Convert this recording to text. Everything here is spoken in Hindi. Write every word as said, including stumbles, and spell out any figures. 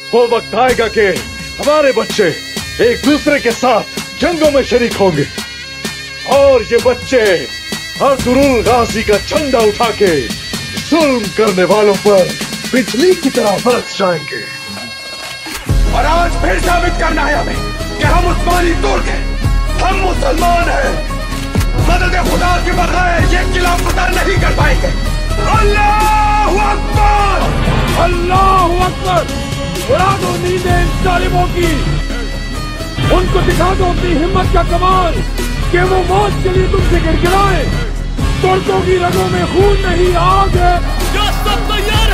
वो वक्त आएगा कि हमारे बच्चे एक दूसरे के साथ जंगों में शरीक होंगे और ये बच्चे अर्तुगरुल गाजी का झंडा उठा के जुल्म करने वालों पर बिजली की तरह बरस जाएंगे। और आज फिर साबित करना है हमें कि हम उस्मानी तुर्क हैं, हम मुसलमान हैं। मदद खुदा के बगैर ये किला फतह नहीं कर पाएंगे। अल्लाहु अकबर, अल्लाहु अकबर। उड़ा दो नींदें इन जालिमों की, उनको दिखा दो अपनी हिम्मत का कमाल कि वो मौत के लिए तुमसे गिड़गिड़ाए। तुर्कों की रगों में खून नहीं, आग है। क्या सब तैयार